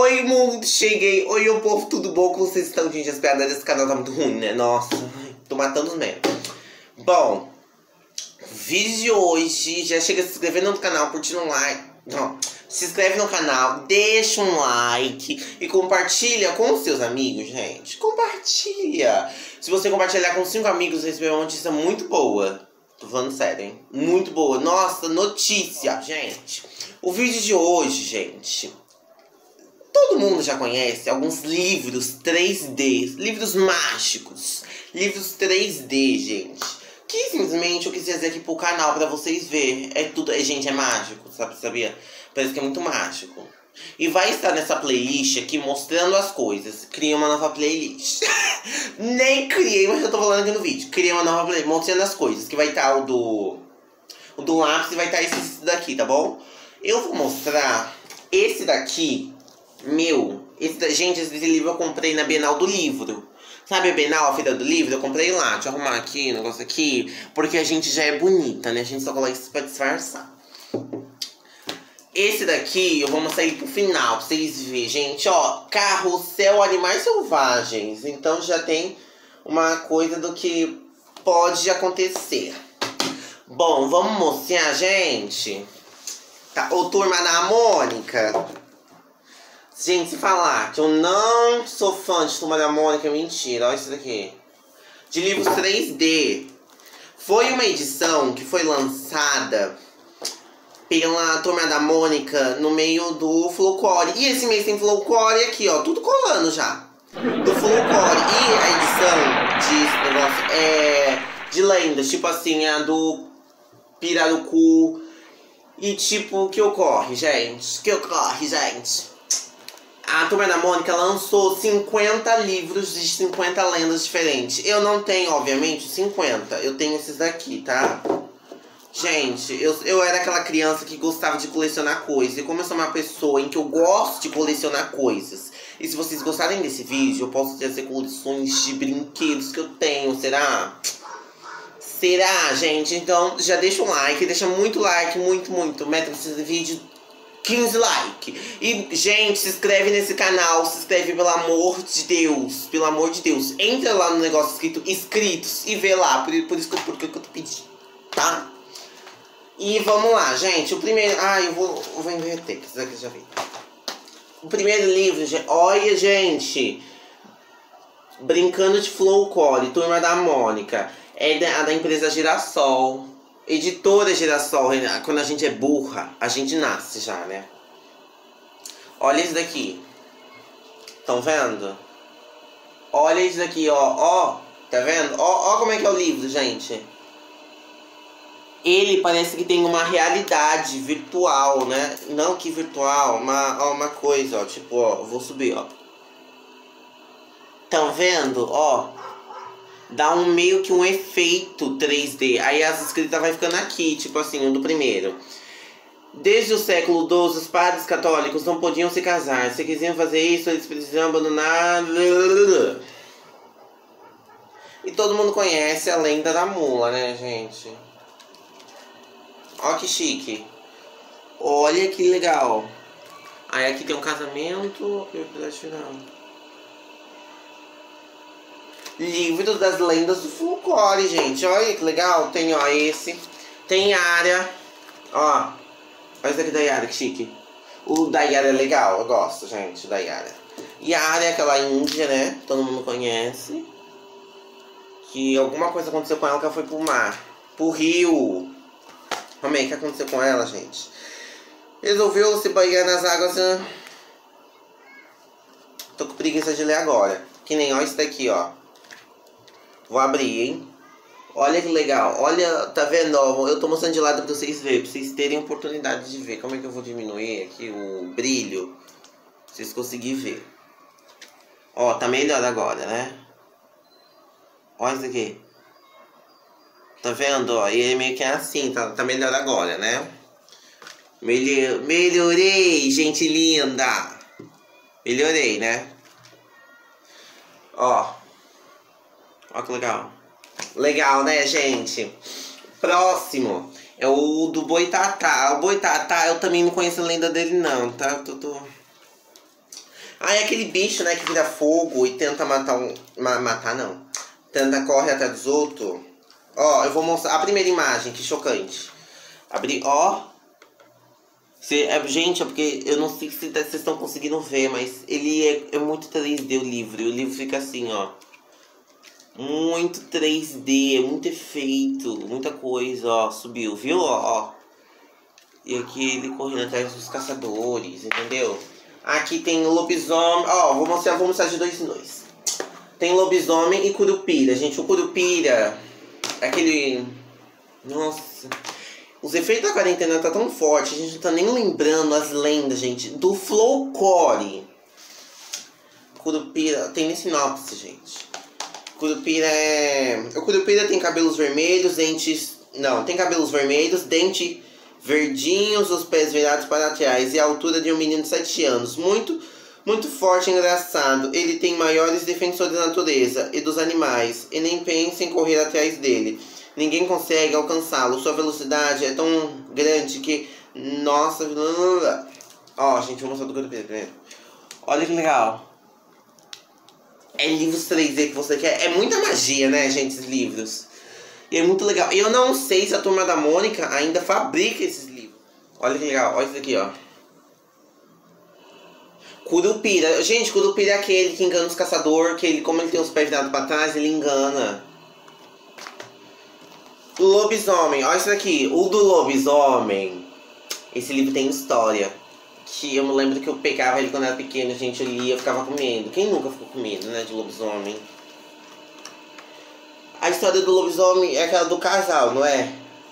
Oi, mundo, cheguei. Oi, o povo, tudo bom? Como vocês estão, gente? As piadas desse canal tá muito ruim, né? Nossa, tô matando os memes. Bom, vídeo de hoje, já chega se inscrevendo no canal, curtindo um like. Não, se inscreve no canal, deixa um like e compartilha com os seus amigos, gente. Compartilha. Se você compartilhar com 5 amigos, você recebeu uma notícia muito boa. Tô falando sério, hein? Muito boa. Nossa, notícia, gente. O vídeo de hoje, gente, todo mundo já conhece alguns livros 3D, livros mágicos, livros 3D, gente. Que simplesmente eu quis trazer aqui pro canal pra vocês verem. É tudo, gente, é mágico, sabe? Sabia? Parece que é muito mágico. E vai estar nessa playlist aqui mostrando as coisas. Criei uma nova playlist. Nem criei, mas eu tô falando aqui no vídeo. Criei uma nova playlist mostrando as coisas. Que vai estar o do lápis e vai estar esse daqui, tá bom? Eu vou mostrar esse daqui, gente, esse livro eu comprei na Bienal do Livro. Sabe a Bienal, a Feira do Livro? Eu comprei lá, deixa eu arrumar aqui, o negócio aqui. Porque a gente já é bonita, né? A gente só coloca isso pra disfarçar. Esse daqui, eu vou mostrar ele pro final, pra vocês verem, gente, ó. Carrossel Animais Selvagens. Então já tem uma coisa do que pode acontecer. Bom, vamos mostrar, gente. Tá, ô Turma da Mônica. Gente, se falar que eu não sou fã de Turma da Mônica, é mentira. Olha isso daqui. De livros 3D. Foi uma edição que foi lançada pela Turma da Mônica no meio do Folclore. E esse mês tem Folclore aqui, ó. Tudo colando já. Do Folclore. E a edição de negócio é de lendas. Tipo assim, a do Pirarucu. E tipo, o que ocorre, gente? A Turma da Mônica lançou 50 livros de 50 lendas diferentes. Eu não tenho, obviamente, 50. Eu tenho esses daqui, tá? Gente, eu era aquela criança que gostava de colecionar coisas. E como eu sou uma pessoa em que eu gosto de colecionar coisas, e se vocês gostarem desse vídeo, eu posso trazer coleções de brinquedos que eu tenho, será? Será, gente? Então já deixa um like, deixa muito like, muito. Meta pra esse vídeo 15 likes. E, gente, se inscreve nesse canal, se inscreve pelo amor de Deus. Pelo amor de Deus. Entra lá no negócio escrito inscritos e vê lá, por isso que eu tô pedindo, tá? E vamos lá, gente. O primeiro... Ah, eu vou inverter, que isso daqui eu já vi. O primeiro livro, olha, gente. Brincando de Folclore, Turma da Mônica. É da empresa Girassol. Editora Girassol. Quando a gente é burra, a gente nasce já, né? Olha isso daqui. Estão vendo? Olha isso daqui, ó. Tá vendo? Ó como é que é o livro, gente. Ele parece que tem uma realidade virtual, né? Não que virtual, uma coisa, ó. Tipo, ó, vou subir, ó. Estão vendo? Ó. Dá meio que um efeito 3D. Aí as escritas vai ficando aqui, tipo assim, o do primeiro. Desde o século XII, os padres católicos não podiam se casar. Se quisiam fazer isso, eles precisavam abandonar... E todo mundo conhece a lenda da mula, né, gente? Ó que chique. Olha que legal. Aí aqui tem um casamento. Livro das lendas do folclore, gente. Olha que legal. Tem, ó, esse. Tem Yara. Ó. Olha esse aqui da Yara, que chique. O da Yara é legal. Eu gosto, gente, da Yara. Yara é aquela índia, né? Todo mundo conhece. Que alguma coisa aconteceu com ela que ela foi pro mar. Pro rio. Como é que aconteceu com ela, gente? Resolveu se banhar nas águas. Tô com preguiça de ler agora. Que nem, ó, isso daqui, ó. Vou abrir, hein? Olha que legal. Olha, tá vendo? Ó, eu tô mostrando de lado pra vocês verem. Pra vocês terem oportunidade de ver. Como é que eu vou diminuir aqui o brilho? Pra vocês conseguirem ver. Ó, tá melhor agora, né? Olha isso aqui. Tá vendo? Ó, e ele meio que é assim. Tá melhor agora, né? Melhorei, gente linda. Melhorei, né? Ó. Ó que legal. Legal, né, gente? Próximo é o do Boitatá. O Boitatá, eu também não conheço a lenda dele, não, tá? Ah, é aquele bicho, né, que vira fogo e tenta matar matar, não. Tenta correr atrás dos outros. Ó, eu vou mostrar a primeira imagem, que chocante. Abrir, ó. Gente, é porque eu não sei se vocês estão conseguindo ver, mas ele é muito 3D o livro. E o livro fica assim, ó. Muito 3D, muito efeito, muita coisa, ó. Subiu, viu? Ó. E aqui ele correndo atrás dos caçadores, entendeu? Aqui tem lobisomem. Ó, vou mostrar de dois em dois. Tem lobisomem e curupira, gente. O curupira é aquele... Nossa... Os efeitos da quarentena tá tão forte, a gente não tá nem lembrando as lendas, gente, do folclore. Curupira, tem nem sinopse, gente. Curupira é... O curupira tem cabelos vermelhos, dentes... Não, tem cabelos vermelhos, dentes verdinhos, os pés virados para trás e a altura de um menino de 7 anos. Muito forte e engraçado. Ele tem maiores defensores da natureza e dos animais, e nem pensa em correr atrás dele. Ninguém consegue alcançá-lo. Sua velocidade é tão grande que... Nossa... Ó, gente, vou mostrar do curupira primeiro. Olha que legal. É livros 3D que você quer. É muita magia, né, gente, esses livros. E é muito legal. Eu não sei se a Turma da Mônica ainda fabrica esses livros. Olha que legal. Olha isso aqui, ó. Curupira. Gente, Curupira é aquele que engana os caçadores. Que ele, como ele tem os pés virados pra trás, ele engana. Lobisomem. Olha isso daqui. O do lobisomem. Esse livro tem história. Que eu me lembro que eu pegava ele quando era pequeno, gente, eu lia, eu ficava com medo. Quem nunca ficou com medo, né, de lobisomem? A história do lobisomem é aquela do casal, não é?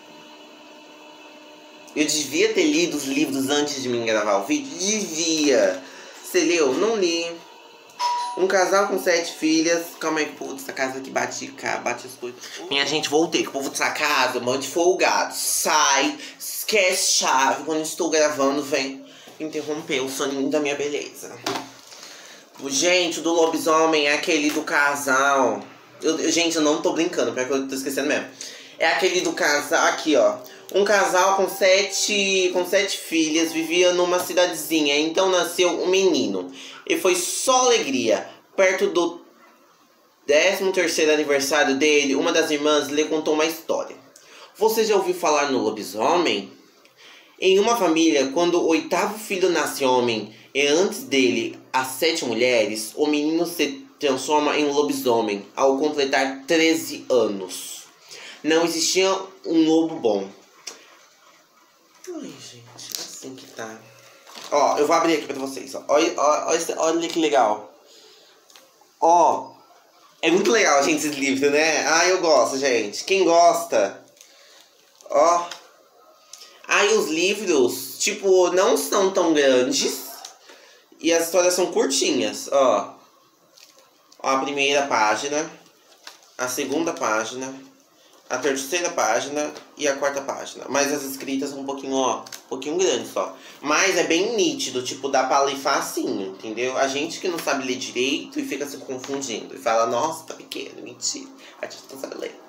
Eu devia ter lido os livros antes de mim gravar o vídeo? Devia. Você leu? Não li. Um casal com 7 filhas. Calma aí, que o povo dessa casa aqui bate as coisas. Minha gente, voltei. Que o povo dessa casa, mano de folgado. Sai, esquece chave. Quando eu estou gravando, vem interromper o soninho da minha beleza. Gente, o do lobisomem é aquele do casal. Gente, eu não tô brincando, porque eu tô esquecendo mesmo. É aquele do casal, aqui ó. Um casal com sete filhas vivia numa cidadezinha. Então nasceu um menino. E foi só alegria. Perto do 13º aniversário dele, uma das irmãs lhe contou uma história. Você já ouviu falar no lobisomem? Em uma família, quando o 8º filho nasce homem e antes dele há 7 mulheres, o menino se transforma em um lobisomem ao completar 13 anos. Não existia um lobo bom. Ai, gente, assim que tá. Ó, eu vou abrir aqui pra vocês. Ó. Olha que legal. Ó, é muito legal, gente, esses livros, né? Ah, eu gosto, gente. Quem gosta? Ó. Aí os livros, tipo, não são tão grandes. E as histórias são curtinhas, ó. Ó, a primeira página. A segunda página. A terceira página e a 4ª página. Mas as escritas são um pouquinho, ó, um pouquinho grandes só. Mas é bem nítido, tipo, dá pra ler facinho, entendeu? A gente que não sabe ler direito e fica se confundindo. E fala, nossa, tá pequeno, mentira. A gente não sabe ler.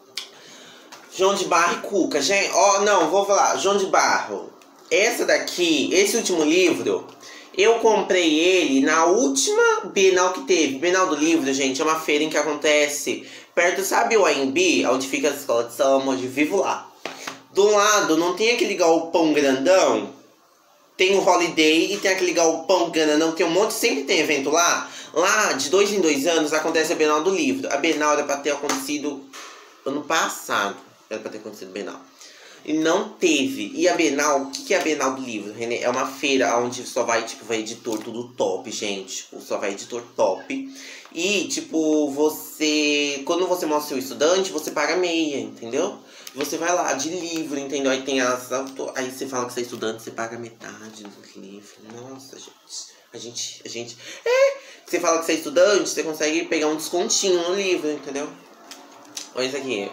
João de Barro e Cuca, gente, ó, não, vou falar. João de Barro. Essa daqui, esse último livro, eu comprei ele na última Bienal que teve. Bienal do Livro, gente, é uma feira em que acontece perto, sabe o AMB, onde fica a escola de samba, onde vivo lá. Do lado, não tem aquele galpão grandão? Tem o Holiday e tem aquele galpão grandão, tem um monte, sempre tem evento lá. Lá, de 2 em 2 anos, acontece a Bienal do Livro. A Bienal era pra ter acontecido ano passado. Era pra ter acontecido a Bienal. E não teve. E a Bienal, o que é a Bienal do Livro, Renê? É uma feira onde só vai, tipo, vai editor tudo top, gente. Tipo, só vai editor top. E, tipo, você... Quando você mostra seu estudante, você paga meia, entendeu? Você vai lá, de livro, entendeu? Aí tem as... Aí você fala que você é estudante, você paga metade do livro. Nossa, gente. A gente... Você fala que você é estudante, você consegue pegar um descontinho no livro, entendeu? Olha isso aqui.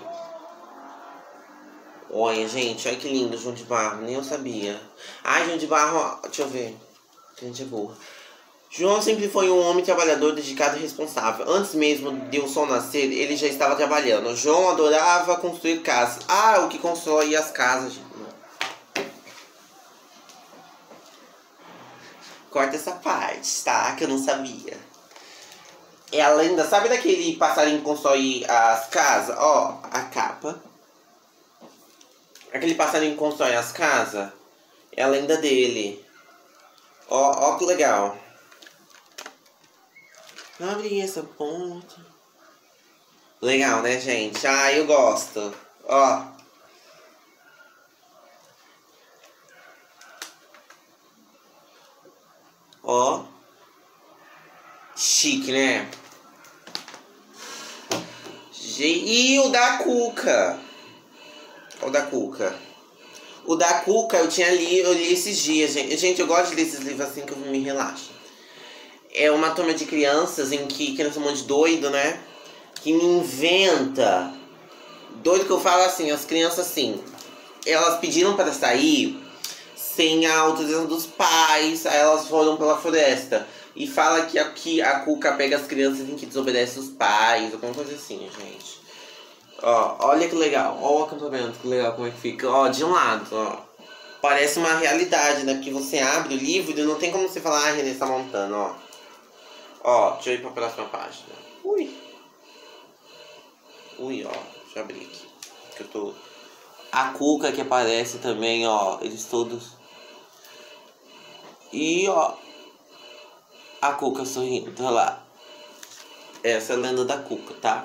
Olha, gente, olha que lindo, João de Barro, nem eu sabia. Ai, João de Barro, ó, deixa eu ver. Gente, é boa. João sempre foi um homem trabalhador, dedicado e responsável. Antes mesmo de o sol nascer, ele já estava trabalhando. João adorava construir casas. Ah, o que constrói as casas, gente. Corta essa parte, tá? Que eu não sabia. É a lenda, sabe daquele passarinho que constrói as casas? Ó, a capa. Aquele passarinho que constrói as casas. É a lenda dele. Ó que legal. Abre essa ponta. Legal, né, gente? Ah, eu gosto. Ó. Ó. Chique, né? E o da Cuca. O da Cuca. O da Cuca eu li esses dias, gente. Gente, eu gosto de ler esses livros assim que eu me relaxo. É uma turma de crianças em que criança é um monte de doido, né? Que me inventa. Doido que eu falo assim, as crianças assim, elas pediram para sair sem a autorização dos pais, aí elas foram pela floresta. E fala que aqui a Cuca pega as crianças em que desobedece os pais, alguma coisa assim, gente. Ó, olha que legal. Ó o acampamento, que legal como é que fica. Ó, de um lado, ó. Parece uma realidade, né? Porque você abre o livro e não tem como você falar, ah, Renê, tá montando, ó. Ó, deixa eu ir pra próxima página. Ui, ó. Deixa eu abrir aqui. Que eu tô... A Cuca que aparece também, ó. Eles todos... E, ó. A Cuca sorrindo, olha lá. Essa é a lenda da Cuca, tá?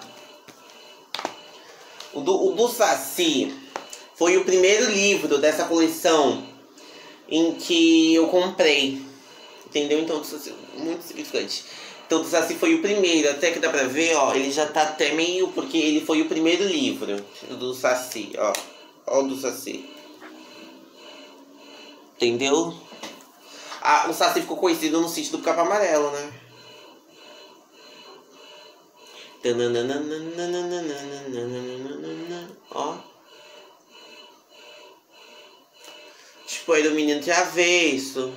O do Saci foi o primeiro livro dessa coleção em que eu comprei. Entendeu? Então, do Saci, muito significante. Então, do Saci foi o primeiro. Até que dá pra ver, ó. Ele já tá até meio... Porque ele foi o primeiro livro do Saci, ó. Ó o do Saci. Entendeu? Ah, o Saci ficou conhecido no sítio do Capão Amarelo, né? Ó. Tipo, aí do menino de avesso.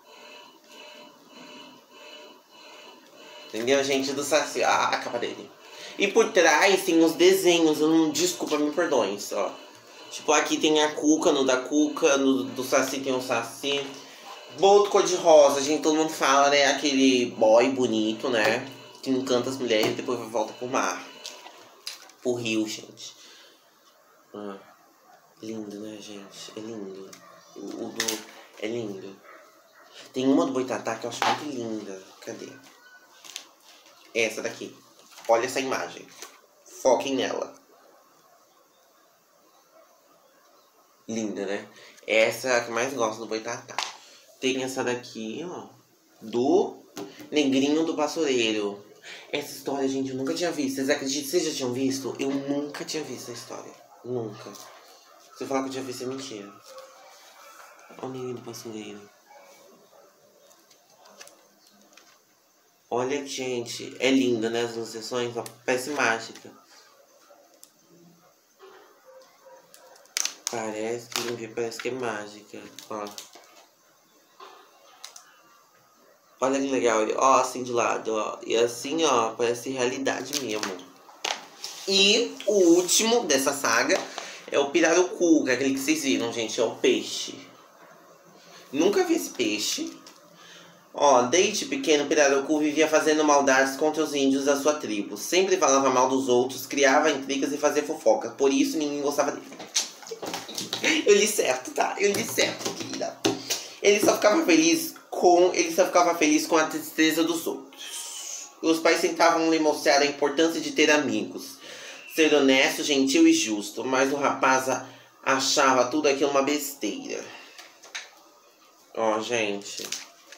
Entendeu, gente? Do Saci. Ah, a capa dele. E por trás tem os desenhos. Eu não... Desculpa, me perdoem, ó. Tipo, aqui tem a Cuca, no da Cuca. No do Saci tem o Saci. Boto cor-de-rosa, gente. Todo mundo fala, né? Aquele boy bonito, né? Que encanta as mulheres e depois volta pro mar. Pro rio, gente. Ah, lindo, né, gente? É lindo. O do... É lindo. Tem uma do Boitatá que eu acho muito linda. Cadê? Essa daqui. Olha essa imagem. Foquem nela. Linda, né? Essa é a que mais gosto do Boitatá. Tem essa daqui, ó. Do Negrinho do Pastoreiro. Essa história, gente, eu nunca tinha visto. Vocês acreditam? Vocês já tinham visto? Eu nunca tinha visto a história. Nunca. Se eu falar que eu tinha visto, é mentira. Olha o Negrinho do Pastoreiro. Olha, gente. É linda, né? As ilustrações. Ó, parece mágica. Parece que é mágica. Ó. Olha que legal, ó, assim de lado, ó. E assim, ó, parece realidade mesmo. E o último dessa saga é o pirarucu, que é aquele que vocês viram, gente, é o peixe. Nunca vi esse peixe. Ó, desde pequeno, o pirarucu vivia fazendo maldades contra os índios da sua tribo. Sempre falava mal dos outros, criava intrigas e fazia fofocas. Por isso, ninguém gostava dele. Eu li certo, tá? Eu li certo, querida. Ele só ficava feliz com a tristeza dos outros. Os pais tentavam lhe mostrar a importância de ter amigos, ser honesto, gentil e justo, mas o rapaz achava tudo aquilo uma besteira. Ó, gente.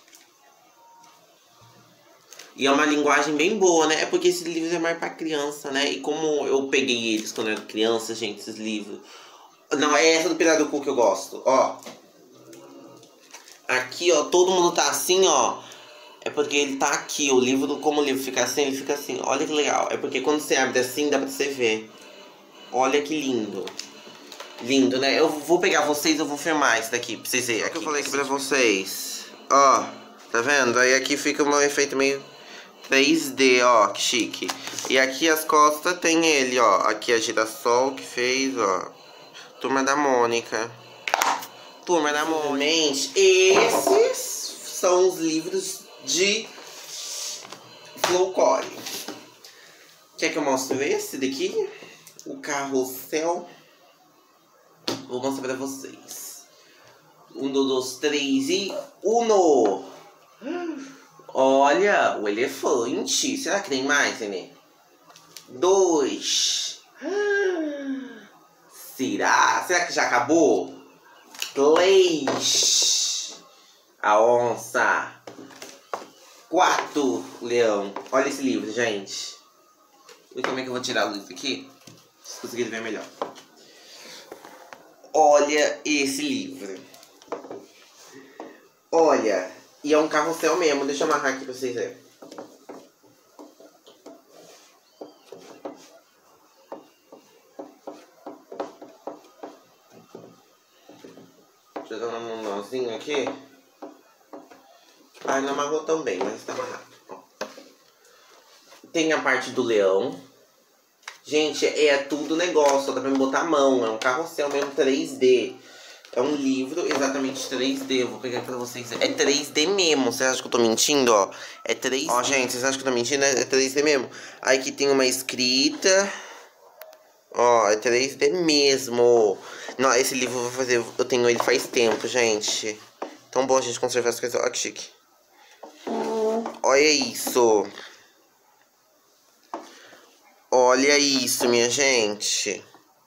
E é uma linguagem bem boa, né? É porque esse livro é mais pra criança, né? E como eu peguei eles quando eu era criança, gente, esses livros... Não, é essa do Pirarucu que eu gosto, ó. Aqui, ó, todo mundo tá assim, ó. É porque ele tá aqui, o livro, como o livro fica assim, ele fica assim. Olha que legal, é porque quando você abre assim, dá pra você ver. Olha que lindo. Lindo, né? Eu vou pegar vocês, eu vou filmar isso daqui, pra vocês verem. É que eu falei aqui pra vocês. Ó, tá vendo? Aí aqui fica um efeito meio 3D, ó, que chique. E aqui as costas tem ele, ó. Aqui a Girassol que fez, ó. Turma da Mônica. Turma da Mônica. Esses são os livros de folclore. Quer que eu mostre esse daqui? O Carrossel. Vou mostrar pra vocês. 1, 2, 3 e 1. Olha, o elefante. Será que tem mais, Nenê? 2. Será que já acabou? 3. A onça. 4. O leão. Olha esse livro, gente. E como é que eu vou tirar o livro aqui? Se conseguir ver melhor. Olha esse livro. Olha. E é um carrossel mesmo. Deixa eu amarrar aqui pra vocês verem. Deixa eu dar um nozinho aqui. Ah, não amarrou tão bem, mas tá amarrado. Tem a parte do leão. Gente, é tudo negócio. Dá pra me botar a mão. É um carrossel mesmo 3D. É um livro exatamente 3D. Eu vou pegar aqui pra vocês. É 3D mesmo. Vocês acham que eu tô mentindo, ó? É 3D. Ó, gente, vocês acham que eu tô mentindo? É 3D mesmo. Aí aqui tem uma escrita. Ó, é 3D mesmo. Não, esse livro eu vou fazer. Eu tenho ele faz tempo, gente. Tão bom a gente conservar as coisas. Ó, que chique. Olha isso. Olha isso, minha gente.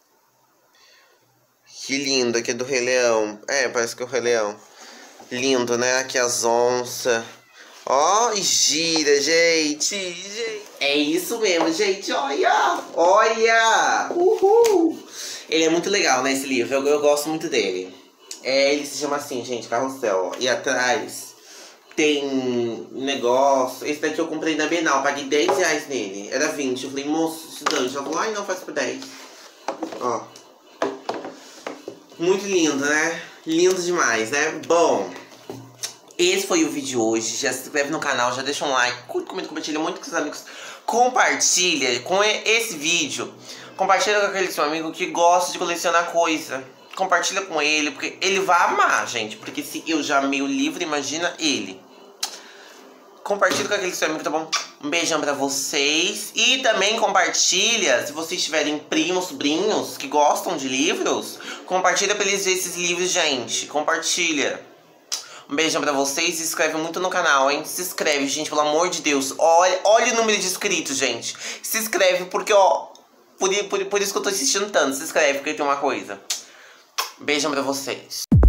Que lindo. Aqui é do Rei Leão. É, parece que é o Rei Leão. Lindo, né? Aqui as onças. Ó, e gira, gente. É isso mesmo, gente. Olha. Olha. Uhul. Ele é muito legal, né, esse livro. Eu gosto muito dele. É, ele se chama assim, gente, Carrossel. Ó. E atrás tem um negócio. Esse daqui eu comprei na Bienal. Paguei 10 reais nele. Era 20. Eu falei, moço, estudante. Ela falou, ai, não, faz por 10. Ó. Muito lindo, né? Lindo demais, né? Bom, esse foi o vídeo de hoje. Já se inscreve no canal, já deixa um like, curte, comenta, compartilha muito com seus amigos. Compartilha com esse vídeo. Compartilha com aquele seu amigo que gosta de colecionar coisa. Compartilha com ele, porque ele vai amar, gente. Porque se eu já amei o livro, imagina ele. Compartilha com aquele seu amigo, tá bom? Um beijão pra vocês. E também compartilha, se vocês tiverem primos, sobrinhos que gostam de livros, compartilha pra eles verem esses livros, gente. Compartilha. Um beijão pra vocês. Se inscreve muito no canal, hein? Se inscreve, gente, pelo amor de Deus. Olha o número de inscritos, gente. Se inscreve porque, ó, por isso que eu tô insistindo tanto. Se inscreve porque tem uma coisa. Beijão pra vocês.